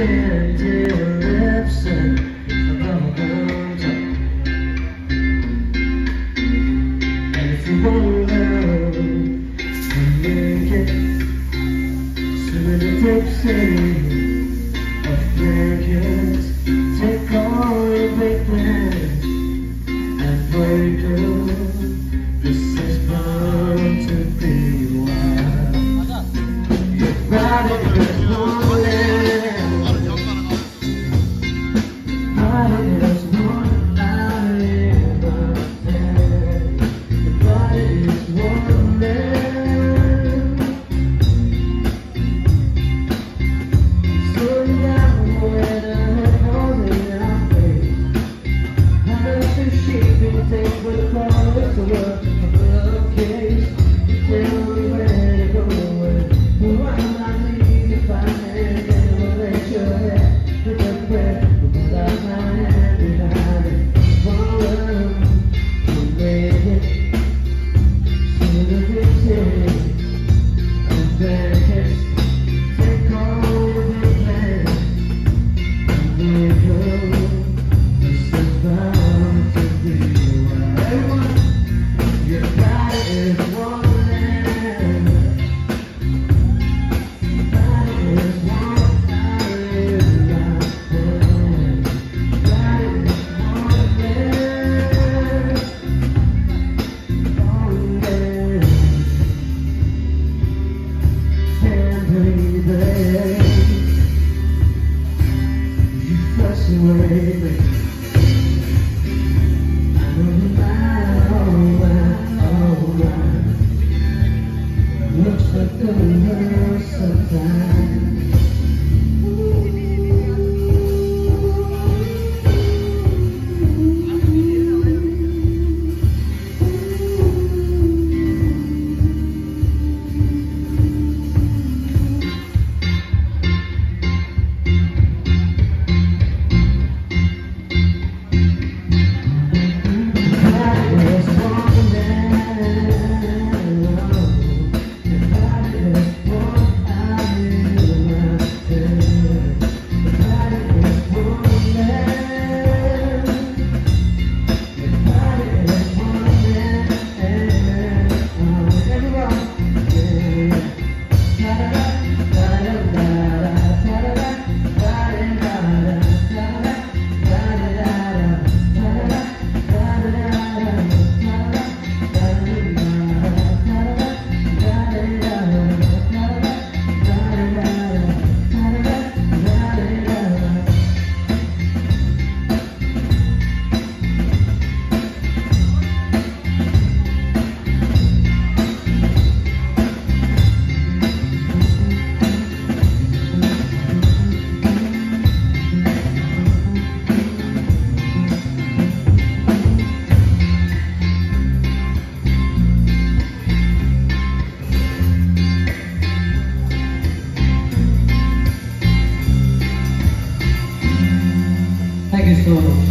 can't hear lips and above Gangtok. And if you want love, you make it. Swimming in tipsy of blankets. Take all your big plans and break them. This is bound to be wild. Your body is Wonderland. Body is Wonderland. Your body is Wonderland. Slow down where the head goes in our face. How does the shape it takes with the colors of work? Case, tell me where to go. Who am I leaving if I can't let your head with a breath? Without my hand behind it, one love will make it. See the picture of blankets. Take all your big plans and make love. This is bound to be wild. Everyone, your body is Wonderland. Your body is Wonderland. Your body is Wonderland. Wonderland. Can't breathe it. You flush away, baby. I know you're mine. Looks like the worst of time. Thank you so much.